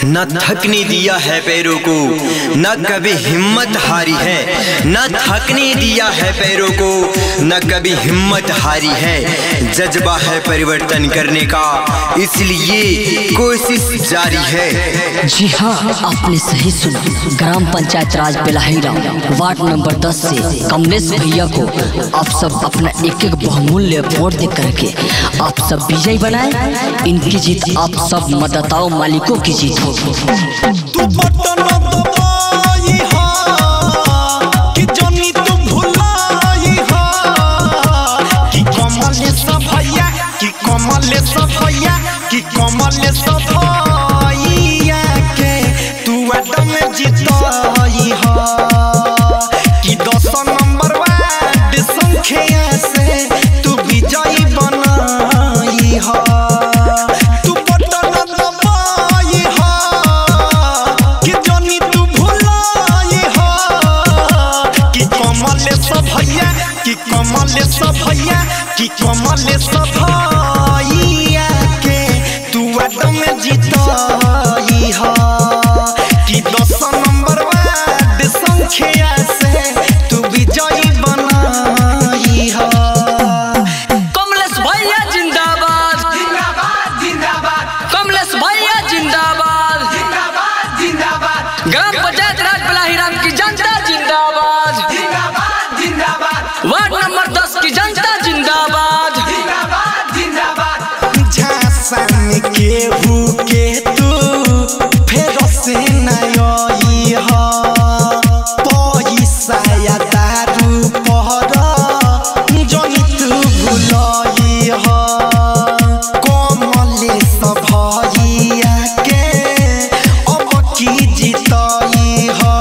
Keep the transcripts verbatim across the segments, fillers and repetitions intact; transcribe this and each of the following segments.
न थकने दिया है पैरों को, न कभी हिम्मत हारी है। न थकने दिया है पैरों को, न कभी हिम्मत हारी है। जज्बा है परिवर्तन करने का, इसलिए कोशिश जारी है। जी हाँ, आपने सही सुना। ग्राम पंचायत राज बेलाहीरा वार्ड नंबर दस से कमलेश भैया को आप सब अपना एक एक बहुमूल्य वोट दे करके आप सब विजयी बनाए। इनकी जीत आप सब मतदाताओं मालिकों की जीत होगी। तू बटन दबाई हा कि जानी तू भुलाई हा कि कमलेश भैया कि कमलेश भैया कि कमलेश भैया के तू एकदम जीताई हा कि दस नंबर वार्ड संख्या से तू विजयी बनाई हा। कि कमलेश भैया कि कमलेश भैया के तू एकदम जीताई हा कि दस नंबर वार्ड संख्या से तू विजयी बनाई हा। कमलेश भैया जिंदाबाद जिंदाबाद जिंदाबाद, कमलेश भैया जिंदाबाद जिंदाबाद जिंदाबाद, ग्राम पंचायत राज बेलाहीरा की जनता जिंदाबाद जिंदाबाद जिंदाबाद, वार्ड नंबर दस की जनता जिंदाबाद जिंदाबाद जिंदाबाद। झांसा में केहू के तू फेर से नई हा पैसा या दारू पहर जनी तू भुलाई हा। कमलेश भैया के अब की जीताई हा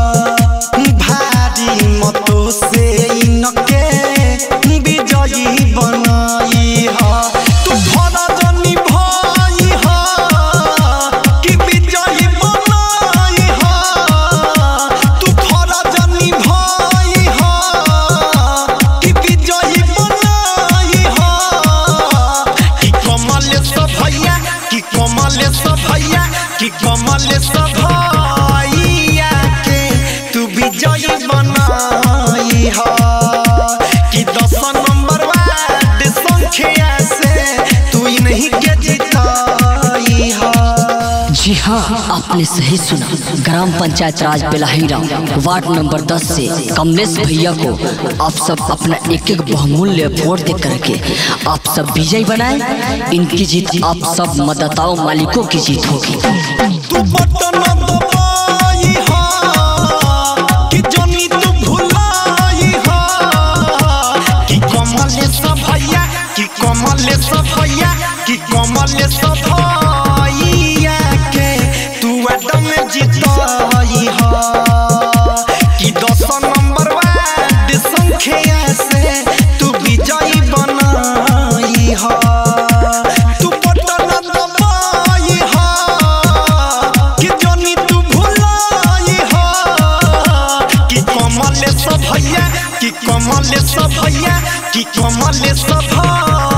भारी मतों से इनके विजयी बनाई हा। तू भरा जनी भाई हा कि विजयी बनाई हा। तू भरा जनी भाई हा कि विजयी बनाई हा कि कमलेश भैया कि कमलेश भैया कि कमलेश भैया के तू विजयी बनाई हा कि दस नंबर वार्ड संख्या से तू इन्हीं के जीताई हा। जी हाँ, आपने सही सुना। ग्राम पंचायत राज बेलाहीरा वार्ड नंबर दस से कमलेश भैया को आप सब अपना एक एक बहुमूल्य वोट दे करके आप सब विजयी बनाए। इनकी जीत आप सब मतदाताओं मालिकों की जीत होगी। तू बटन दबाई हा कि जानी तू भुलाई हा कि कमलेश भैया कि कमलेश भैया कि कमलेश भैया के तू एकदम जीताई हा कि दस नंबर वार्ड संख्या से तू विजयी बनाई हा। तू बटन दबाई हा कि जानी तू भुलाई हा कि कमलेश भैया कि कमलेश भैया कि कमलेश भैया